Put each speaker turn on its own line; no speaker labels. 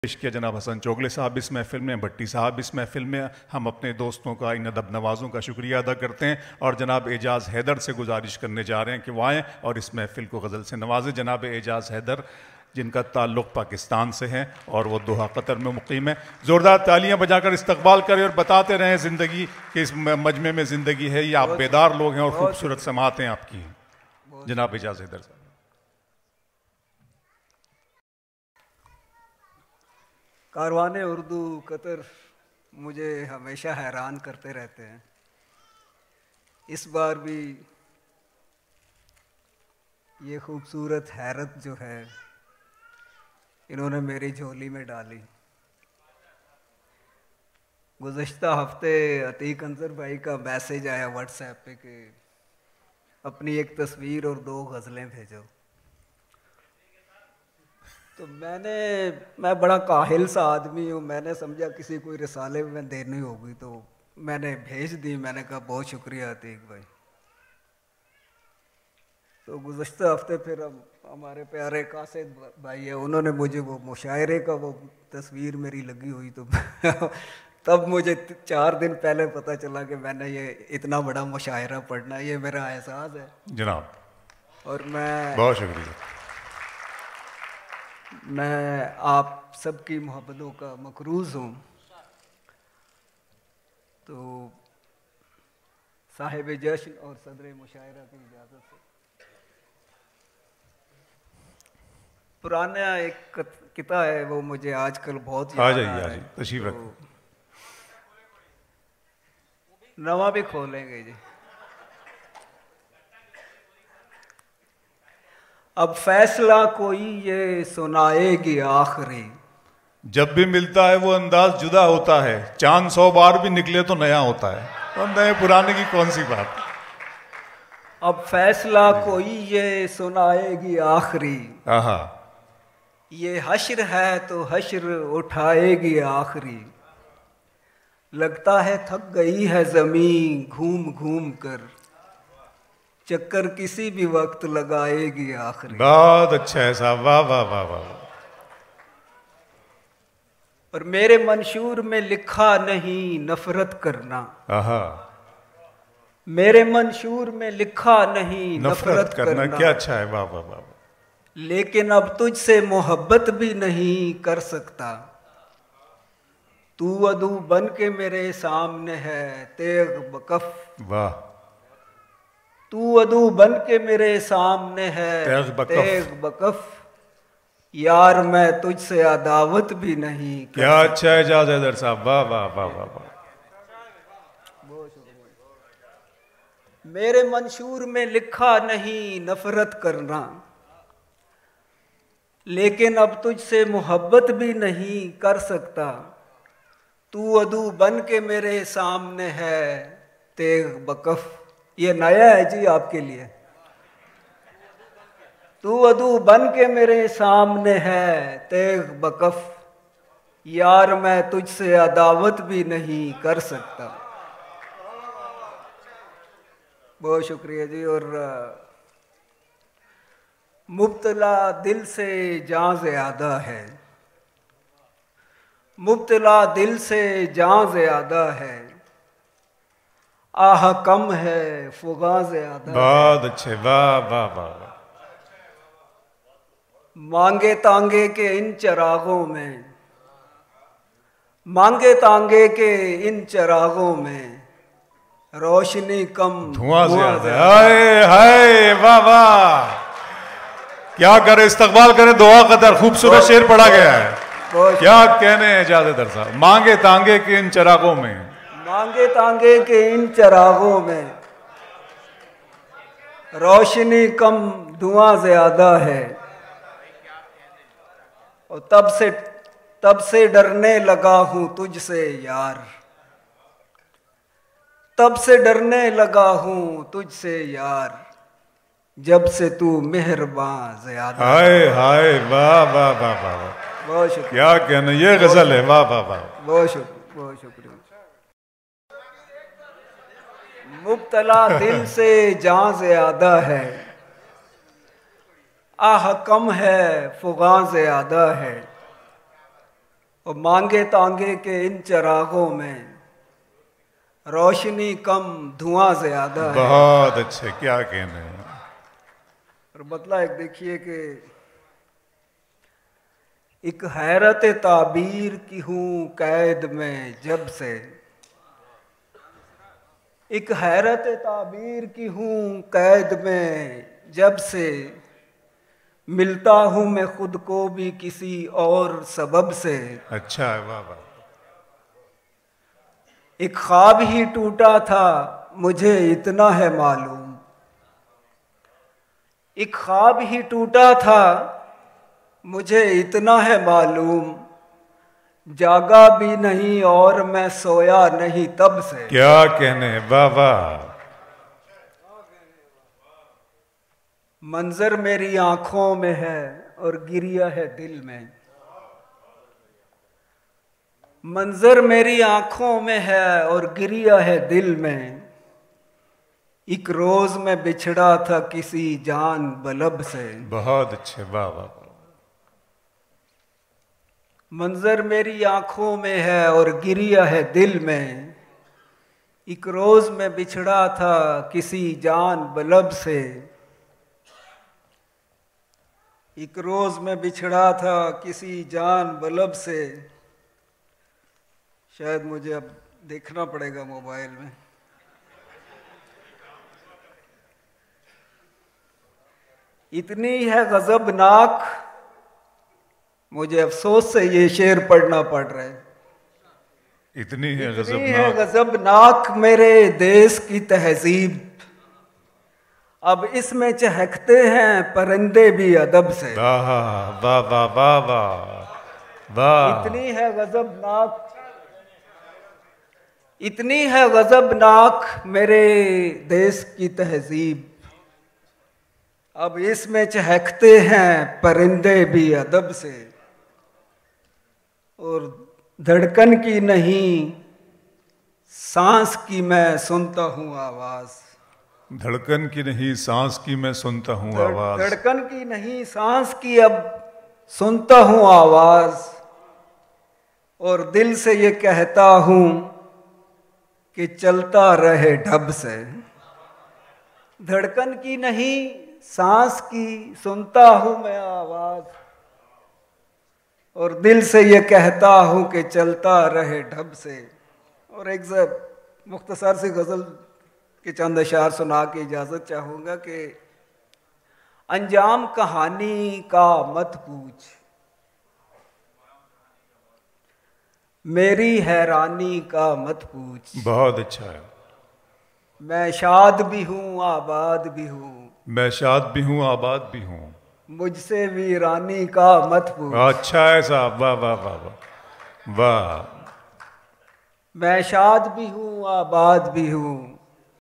पेश किया जनाब हसन चोगले साहब इस महफिल में, भट्टी साहब इस महफिल में। हम अपने दोस्तों का, इन अदब नवाज़ों का शुक्रिया अदा करते हैं और जनाब एजाज़ हैदर से गुजारिश करने जा रहे हैं कि वो आएँ और इस महफिल को गज़ल से नवाजें। जनाब एजाज़ हैदर जिनका ताल्लुक़ पाकिस्तान से है और वो दोहा कतर में मुकीम है, ज़ोरदार तालियां बजाकर इस्तकबाल करें और बताते रहें ज़िंदगी के इस मजमे में ज़िंदगी है। ये आप बेदार लोग हैं और खूबसूरत समातें आपकी हैं। जनाब एजाज़ हैदर साहब।
कारवाने उर्दू कतर मुझे हमेशा हैरान करते रहते हैं। इस बार भी ये खूबसूरत हैरत जो है इन्होंने मेरी झोली में डाली। गुज़श्ता हफ्ते अतीक अंजर भाई का मैसेज आया व्हाट्सएप पे कि अपनी एक तस्वीर और 2 गज़लें भेजो। तो मैं बड़ा काहिल सा आदमी हूँ, मैंने समझा किसी कोई रिसाले में देनी होगी तो मैंने भेज दी। मैंने कहा बहुत शुक्रिया अतीक भाई। तो गुज़श्ता हफ्ते फिर हमारे प्यारे कासिद भाई है, उन्होंने मुझे वो मुशायरे का वो तस्वीर मेरी लगी हुई तो तब मुझे 4 दिन पहले पता चला कि मैंने ये इतना बड़ा मुशायरा पढ़ना, ये मेरा एहसास है
जनाब।
और मैं
बहुत शुक्रिया।
मैं आप सबकी मोहब्बतों का मकरूज़ हूँ। तो साहिब जश्न और सदर मुशायरा की इजाज़त से पुराना एक किताब है वो मुझे आजकल बहुत
आ
याद
जाइए,
आ
आ
रहा
जाइए,
है।
तशरीफ
तो
रखें।
नवा भी खोलेंगे जी। अब फैसला कोई ये सुनाएगी आखिरी।
जब भी मिलता है वो अंदाज जुदा होता है, चांद 100 बार भी निकले तो नया होता है। और नए पुराने की कौन सी बात।
अब फैसला कोई ये सुनाएगी आखिरी।
आहा।
ये हश्र है तो हश्र उठाएगी आखिरी। लगता है थक गई है ज़मीं घूम घूम कर, चक्कर किसी भी वक्त लगाएगी आखिरी।
बहुत अच्छा है साहब, वाह वाह वाह वाह।
और मेरे मंशूर में लिखा नहीं नफरत करना।
आहा।
मेरे मंशूर में लिखा नहीं नफरत करना।
क्या अच्छा है, वाह वाह वाह।
लेकिन अब तुझसे मोहब्बत भी नहीं कर सकता। तू अदू बन के मेरे सामने है तेग बकफ।
वाह।
तू अदू बन के मेरे सामने है तेग बकफ। यार मैं तुझसे अदावत भी नहीं कर
क्या अच्छा है एजाज़ हैदर साहब, वाह वाह वाह वाह वाह।
मेरे मंशूर में लिखा नहीं नफरत करना, लेकिन अब तुझसे मोहब्बत भी नहीं कर सकता। तू अदू बन के मेरे सामने है तेग बकफ। ये नया है जी आपके लिए। तू अदू बन के मेरे सामने है तेग बकफ। यार मैं तुझसे अदावत भी नहीं कर सकता। बहुत शुक्रिया जी। और मुब्तला दिल से जान ज़्यादा है। मुब्तला दिल से जान ज़्यादा है। आह कम है फुगा ज़्यादा।
बहुत अच्छे, वाह वाह वाह।
मांगे तांगे के इन चरागों में, मांगे तांगे के इन चरागों में रोशनी कम
धुआं ज्यादा। हाय हाय वाह वाह। क्या करे, इस्तकबाल करें, दुआ कदर। खूबसूरत शेर पढ़ा गया है, क्या कहने हैं एजाज़ हैदर साहब। मांगे तांगे के इन चरागों में,
मांगे तांगे के इन चरागों में रोशनी कम धुआं ज्यादा है। और तब से डरने लगा हूं तुझसे यार। तब से डरने लगा हूं तुझसे यार, जब से तू मेहरबान ज्यादा।
हाय हाय वाह वाह वाह वाह।
बहुत शुक्रिया।
क्या कहना, ये गजल है, वाह वाह वाह।
बहुत शुक्रिया, बहुत शुक्रिया। मुब्तला दिल से जान ज्यादा है। आह कम है फुगा ज्यादा है। और मांगे तांगे के इन चरागों में रोशनी कम धुआं ज्यादा है।
बहुत अच्छे, क्या कहने हैं।
और बदला एक देखिए कि एक हैरत ताबीर की हूँ कैद में जब से, एक हैरत ताबीर की हूँ कैद में जब से, मिलता हूँ मैं खुद को भी किसी और सबब से।
अच्छा है, वाह वाह।
एक ख्वाब ही टूटा था मुझे इतना है मालूम, एक ख्वाब ही टूटा था मुझे इतना है मालूम, जागा भी नहीं और मैं सोया नहीं तब से।
क्या कहने हैं, वाह वाह।
मंजर मेरी आंखों में है और गिरिया है दिल में, मंजर मेरी आंखों में है और गिरिया है दिल में, एक रोज मैं बिछड़ा था किसी जान बलब से।
बहुत अच्छे, वाह वाह।
मंजर मेरी आंखों में है और गिरिया है दिल में, एक रोज मैं बिछड़ा था किसी जान बलब से, एक रोज मैं बिछड़ा था किसी जान बलब से। शायद मुझे अब देखना पड़ेगा मोबाइल में। इतनी है गजबनाक, मुझे अफसोस से ये शेर पढ़ना पड़ रहा है।
इतनी है
है गजबनाक मेरे देश की तहजीब, अब इसमें चहकते हैं परिंदे भी अदब से।
वाह वाह वाह वाह वाह वाह।
इतनी है गजबनाक, इतनी है गजबनाक मेरे देश की तहजीब, अब इसमें चहकते हैं परिंदे भी अदब से। और धड़कन की नहीं सांस की मैं सुनता हूँ आवाज,
धड़कन की नहीं सांस की मैं सुनता हूँ आवाज,
धड़कन की नहीं सांस की अब सुनता हूँ आवाज, और दिल से ये कहता हूँ कि चलता रहे ढब से। धड़कन की नहीं सांस की सुनता हूँ मैं आवाज, और दिल से ये कहता हूँ कि चलता रहे ढब से। और एक मुख्तसर सी गज़ल के चंद अशार सुना के इजाज़त चाहूँगा कि अंजाम कहानी का मत पूछ, मेरी हैरानी का मत पूछ।
बहुत अच्छा है।
मैं शाद भी हूँ आबाद भी हूँ,
मैं शाद भी हूँ आबाद भी हूँ,
मुझसे वीरानी का मत पूछ।
अच्छा है साहब, वाह वाह वाह वाह वाह।
मैं शाद भी हूँ आबाद भी हूँ,